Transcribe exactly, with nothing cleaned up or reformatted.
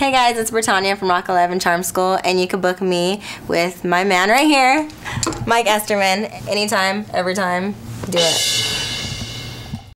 Hey guys, it's Brittanya from Rock eleven Charm School, and you can book me with my man right here, Mike Esterman, anytime, every time. Do it.